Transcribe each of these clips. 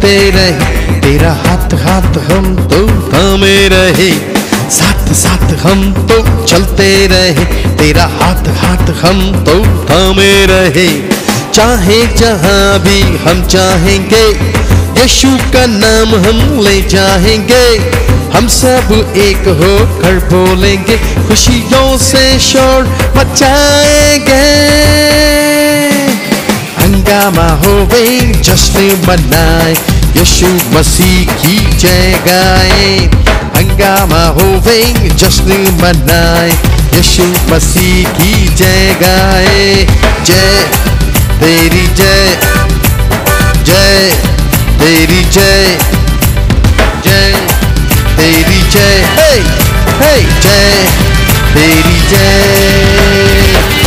चलते रहे, तेरा हाथ हाथ हम तो थामे रहे। साथ साथ हम तो चलते रहे, तेरा हाथ हाथ हम तो थामे रहे। चाहे जहां भी हम चाहेंगे, यीशु का नाम हम ले जाएंगे। हम सब एक हो कर बोलेंगे, खुशियों से शोर मचाएंगे। हंगामा होवे, जश्न मनाए, यीशु मसीह की जय गाए। हंगामा होवे, जश्न मनाए, यीशु मसीह की जय गाए। जय तेरी जय, जय तेरी जय, जय तेरी जय, हे हे जय तेरी जय।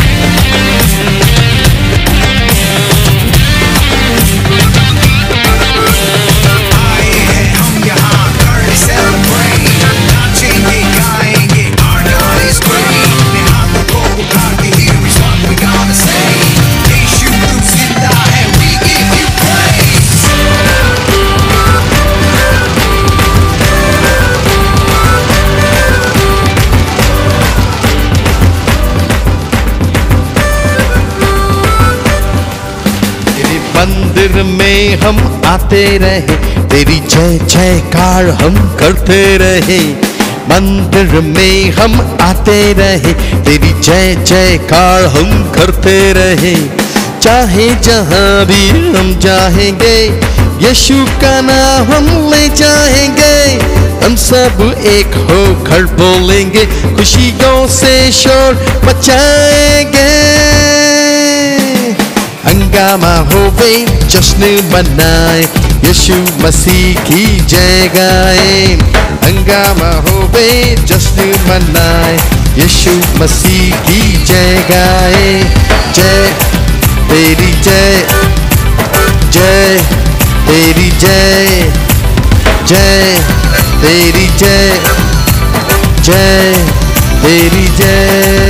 मंदिर में हम आते रहे, तेरी जय जयकार हम करते रहे। मंदिर में हम आते रहे, तेरी जय जयकार हम करते रहे। चाहे जहां भी हम जाएंगे, यीशु का नाम हम ले जाएंगे। हम सब एक हो कर बोलेंगे, खुशियों से शोर मचाएंगे। हंगामा होवे, जश्न मनाए, यीशु मसीह की जय गाए। हंगामा होवे, जश्न मनाए, यीशु मसीह की जय गाए। जय तेरी जय, जय तेरी जय, जय तेरी जय, जय तेरी जय।